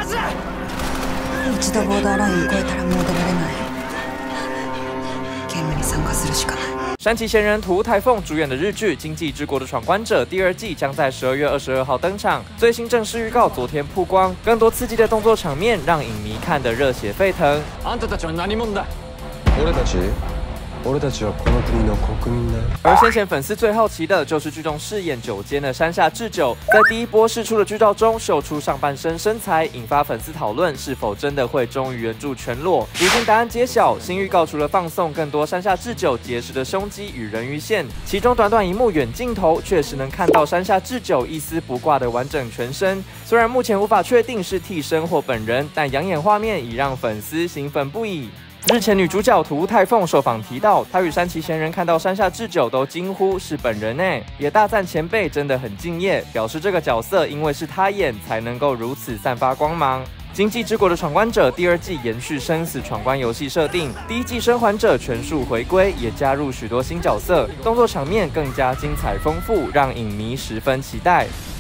一度ボーダーライン越えたらもう出られない。ゲームに参加するしかない。 山崎贤人、土屋太凤主演的日剧《经济之国的闯关者》第2季将在12月22号登场。最新正式预告昨天曝光，更多刺激的动作场面让影迷看得热血沸腾。 俺たちはこの国の国民だ。 而先前粉丝最好奇的就是剧中饰演九监的山下智久，在第一波释出的剧照中秀出上半身身材，引发粉丝讨论是否真的会忠于原著全裸。如今答案揭晓，新预告除了放送更多山下智久结实的胸肌与人鱼线，其中短短一幕远镜头确实能看到山下智久一丝不挂的完整全身。虽然目前无法确定是替身或本人，但养眼画面已让粉丝兴奋不已。日前女主角土屋太凤受访提到，她与山崎贤人看到山下智久都惊呼是本人欸，也大赞前辈真的很敬业，表示这个角色因为是她演才能够如此散发光芒。经济之国的闯关者第2季延续生死闯关游戏设定，第1季生还者全数回归，也加入许多新角色，动作场面更加精彩丰富，让影迷十分期待。